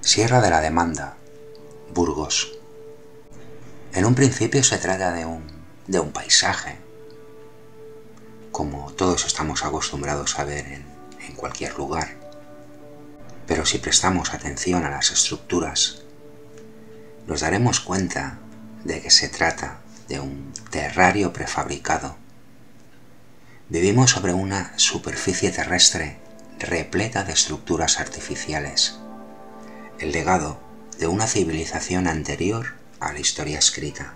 Sierra de la Demanda, Burgos. En un principio se trata de un paisaje, como todos estamos acostumbrados a ver en cualquier lugar. Pero si prestamos atención a las estructuras, nos daremos cuenta de que se trata de un terrario prefabricado. Vivimos sobre una superficie terrestre repleta de estructuras artificiales, el legado de una civilización anterior a la historia escrita.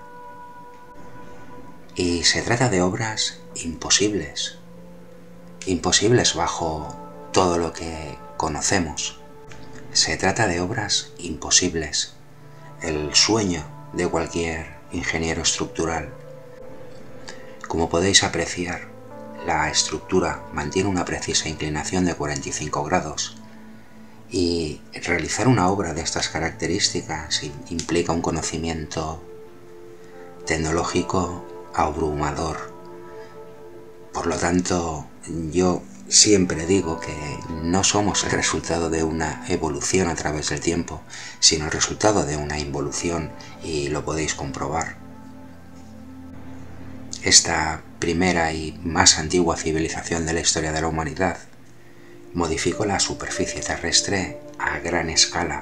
Y se trata de obras imposibles, imposibles bajo todo lo que conocemos. Se trata de obras imposibles, el sueño de cualquier ingeniero estructural. Como podéis apreciar, la estructura mantiene una precisa inclinación de 45 grados y realizar una obra de estas características implica un conocimiento tecnológico abrumador. Por lo tanto, yo siempre digo que no somos el resultado de una evolución a través del tiempo, sino el resultado de una involución, y lo podéis comprobar. Esta primera y más antigua civilización de la historia de la humanidad modificó la superficie terrestre a gran escala,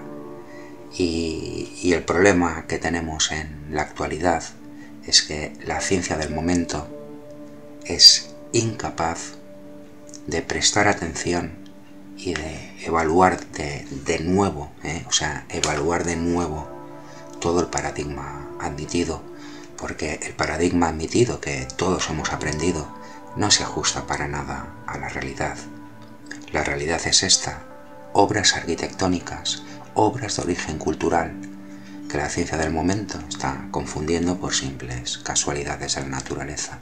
y el problema que tenemos en la actualidad es que la ciencia del momento es incapaz de prestar atención y de evaluar de nuevo todo el paradigma admitido, porque el paradigma admitido que todos hemos aprendido no se ajusta para nada a la realidad. La realidad es esta: obras arquitectónicas, obras de origen cultural, que la ciencia del momento está confundiendo por simples casualidades de la naturaleza.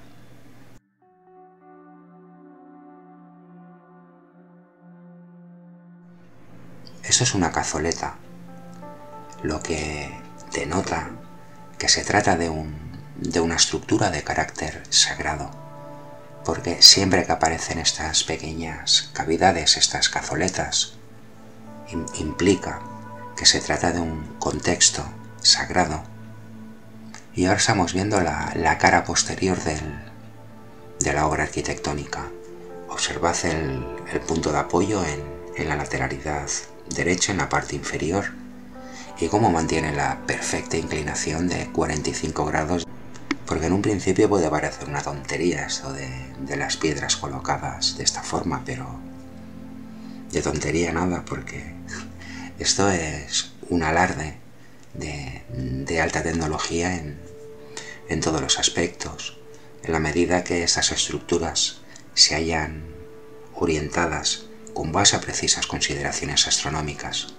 Esto es una cazoleta, lo que denota que se trata de una estructura de carácter sagrado, porque siempre que aparecen estas pequeñas cavidades, estas cazoletas, implica que se trata de un contexto sagrado. Y ahora estamos viendo la cara posterior de la obra arquitectónica. Observad el punto de apoyo en la lateralidad derecha, en la parte inferior, y cómo mantiene la perfecta inclinación de 45 grados, porque en un principio puede parecer una tontería esto de las piedras colocadas de esta forma, pero de tontería nada, porque esto es un alarde de alta tecnología en todos los aspectos, en la medida que estas estructuras se hayan orientadas con base a precisas consideraciones astronómicas.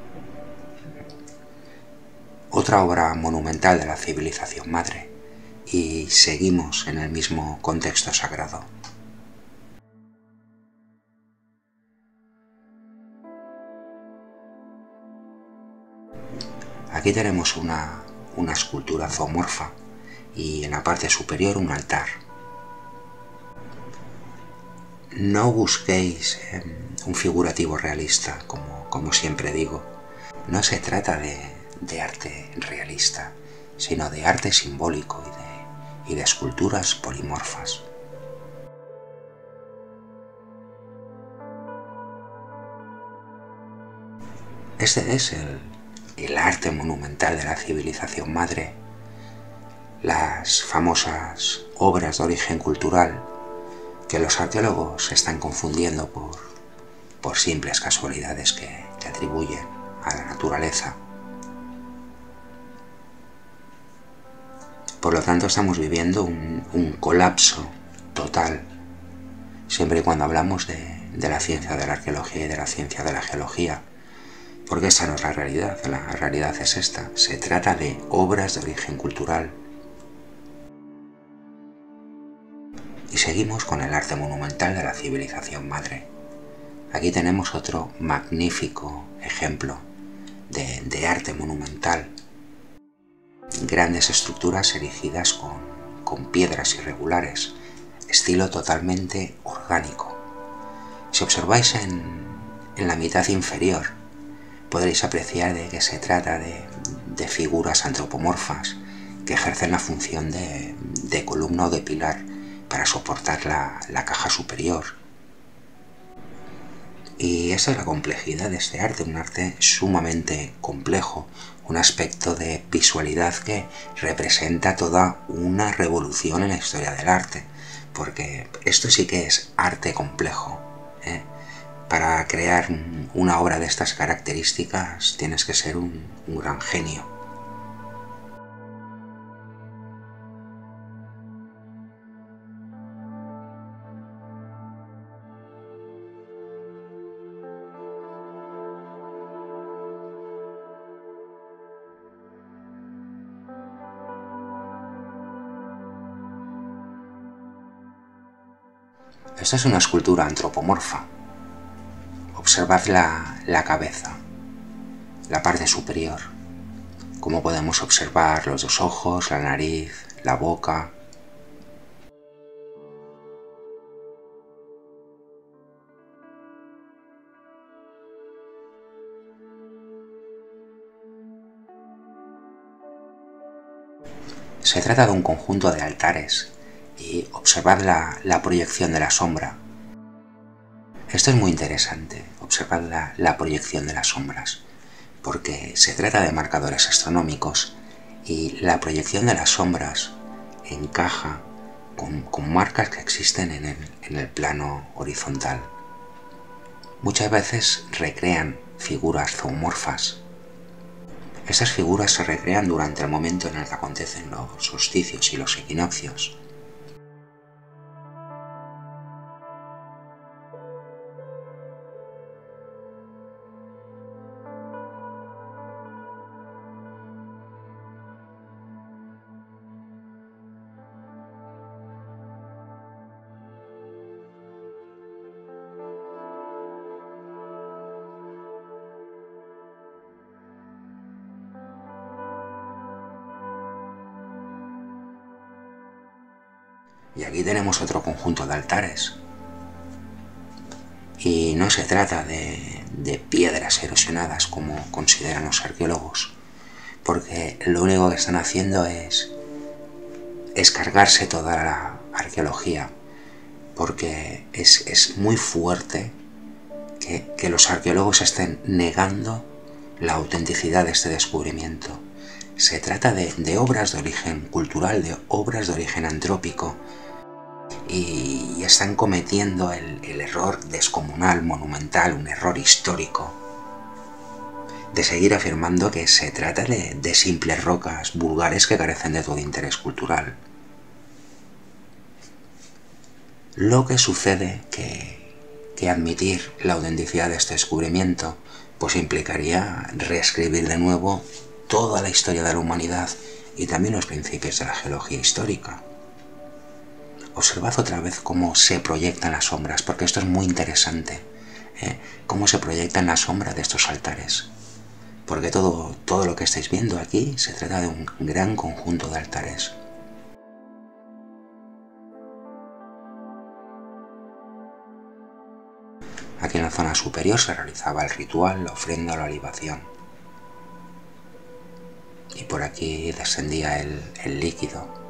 Otra obra monumental de la civilización madre, y seguimos en el mismo contexto sagrado. Aquí tenemos una escultura zoomorfa y en la parte superior un altar. No busquéis un figurativo realista, como siempre digo. No se trata de arte realista, sino de arte simbólico y de esculturas polimorfas. Este es el arte monumental de la civilización madre, las famosas obras de origen cultural que los arqueólogos están confundiendo por simples casualidades que atribuyen a la naturaleza. Por lo tanto, estamos viviendo un colapso total, siempre y cuando hablamos de la ciencia de la arqueología y de la ciencia de la geología, porque esa no es la realidad es esta: se trata de obras de origen cultural. Y seguimos con el arte monumental de la civilización madre. Aquí tenemos otro magnífico ejemplo de arte monumental. Grandes estructuras erigidas con piedras irregulares, estilo totalmente orgánico. Si observáis en la mitad inferior, podréis apreciar de que se trata de figuras antropomorfas que ejercen la función de columna o de pilar para soportar la caja superior. Y esa es la complejidad de este arte, un arte sumamente complejo, un aspecto de visualidad que representa toda una revolución en la historia del arte, porque esto sí que es arte complejo, ¿eh? Para crear una obra de estas características tienes que ser un gran genio. Esta es una escultura antropomorfa. Observad la cabeza, la parte superior, como podemos observar los dos ojos, la nariz, la boca. Se trata de un conjunto de altares y observad la proyección de la sombra. Esto es muy interesante, observad la proyección de las sombras, porque se trata de marcadores astronómicos y la proyección de las sombras encaja con marcas que existen en el plano horizontal. Muchas veces recrean figuras zoomorfas. Estas figuras se recrean durante el momento en el que acontecen los solsticios y los equinoccios. Y aquí tenemos otro conjunto de altares. Y no se trata de piedras erosionadas como consideran los arqueólogos, porque lo único que están haciendo es cargarse toda la arqueología, porque es muy fuerte que los arqueólogos estén negando la autenticidad de este descubrimiento. Se trata de obras de origen cultural, de obras de origen antrópico, y están cometiendo el error descomunal, monumental, un error histórico, de seguir afirmando que se trata de simples rocas vulgares que carecen de todo interés cultural. Lo que sucede que admitir la autenticidad de este descubrimiento pues implicaría reescribir de nuevo toda la historia de la humanidad y también los principios de la geología histórica. Observad otra vez cómo se proyectan las sombras, porque esto es muy interesante, cómo se proyectan las sombras de estos altares, porque todo lo que estáis viendo aquí se trata de un gran conjunto de altares. Aquí en la zona superior se realizaba el ritual, la ofrenda o la libación, y por aquí descendía el líquido.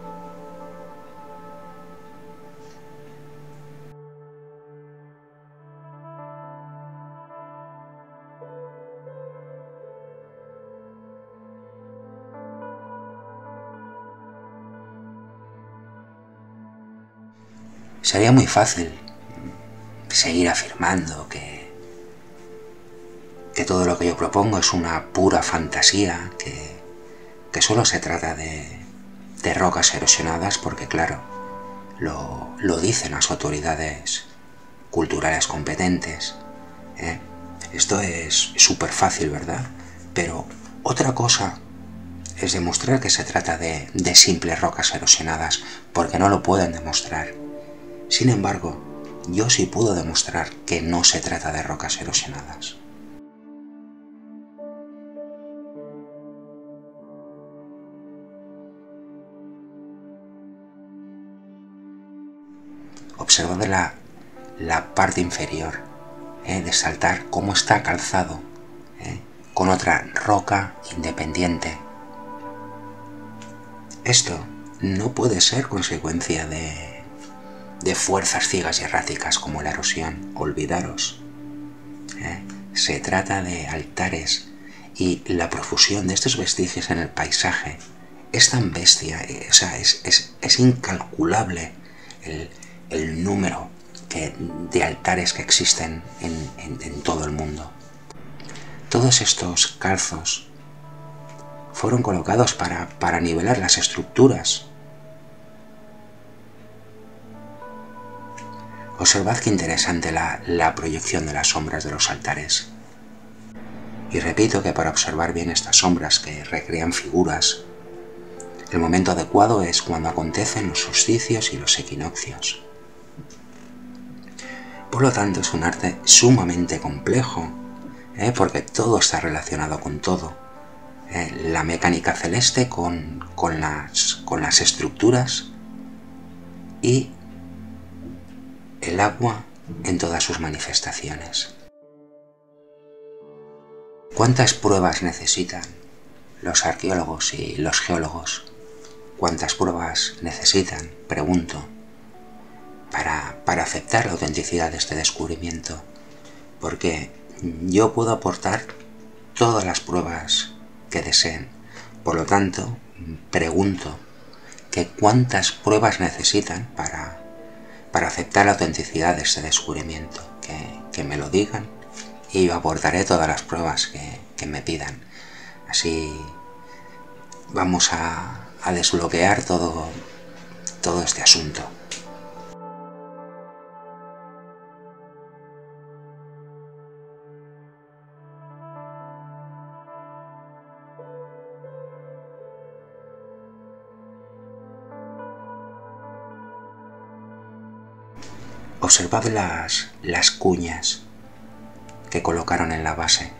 Sería muy fácil seguir afirmando que todo lo que yo propongo es una pura fantasía, que solo se trata de rocas erosionadas, porque claro, lo dicen las autoridades culturales competentes. Esto es súper fácil, ¿verdad? Pero otra cosa es demostrar que se trata de simples rocas erosionadas, porque no lo pueden demostrar. Sin embargo, yo sí puedo demostrar que no se trata de rocas erosionadas. Observad la parte inferior de saltar, cómo está calzado, con otra roca independiente. Esto no puede ser consecuencia de fuerzas ciegas y erráticas como la erosión. Olvidaros. Se trata de altares y la profusión de estos vestigios en el paisaje es tan bestia, o sea, es incalculable el número de altares que existen en todo el mundo. Todos estos calzos fueron colocados para nivelar las estructuras. Observad qué interesante la proyección de las sombras de los altares. Y repito que para observar bien estas sombras que recrean figuras, el momento adecuado es cuando acontecen los solsticios y los equinoccios. Por lo tanto, es un arte sumamente complejo, porque todo está relacionado con todo. La mecánica celeste con las estructuras y el agua en todas sus manifestaciones. ¿Cuántas pruebas necesitan los arqueólogos y los geólogos? ¿Cuántas pruebas necesitan, pregunto, para aceptar la autenticidad de este descubrimiento? Porque yo puedo aportar todas las pruebas que deseen. Por lo tanto, pregunto que cuántas pruebas necesitan para aceptar la autenticidad de este descubrimiento. Que me lo digan y yo aportaré todas las pruebas que me pidan. Así vamos a desbloquear todo este asunto. Observad las cuñas que colocaron en la base.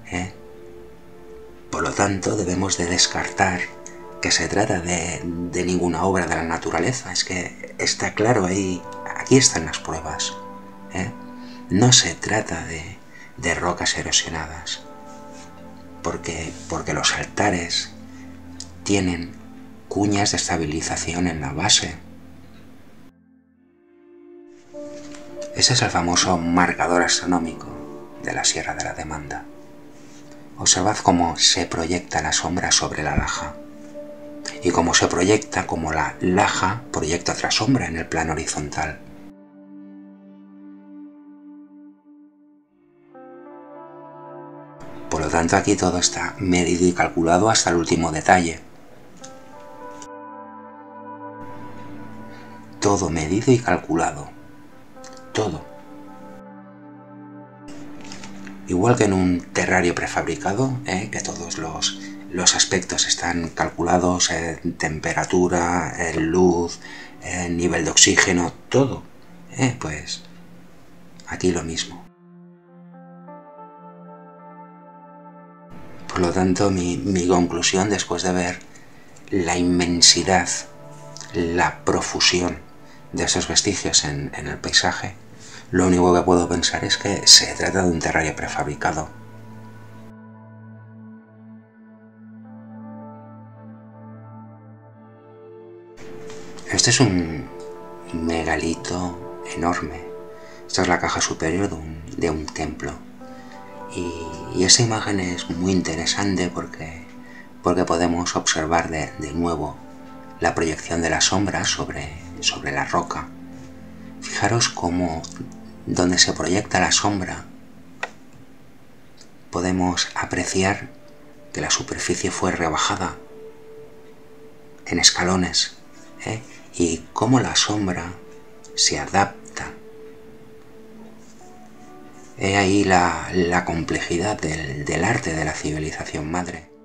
Por lo tanto, debemos de descartar que se trata de ninguna obra de la naturaleza. Es que está claro ahí, aquí están las pruebas. No se trata de rocas erosionadas, porque los altares tienen cuñas de estabilización en la base. Ese es el famoso marcador astronómico de la Sierra de la Demanda. Observad cómo se proyecta la sombra sobre la laja y cómo se proyecta, como la laja proyecta otra sombra en el plano horizontal. Por lo tanto, aquí todo está medido y calculado hasta el último detalle. Todo medido y calculado. Todo. Igual que en un terrario prefabricado, que todos los aspectos están calculados, temperatura, luz, nivel de oxígeno, todo. Pues aquí lo mismo. Por lo tanto, mi conclusión, después de ver la inmensidad, la profusión de esos vestigios en el paisaje, lo único que puedo pensar es que se trata de un terrario prefabricado. Este es un megalito enorme. Esta es la caja superior de un templo. Y esa imagen es muy interesante porque podemos observar de nuevo la proyección de la sombra sobre la roca. Fijaros cómo donde se proyecta la sombra podemos apreciar que la superficie fue rebajada en escalones, y cómo la sombra se adapta. He ahí la complejidad del arte de la civilización madre.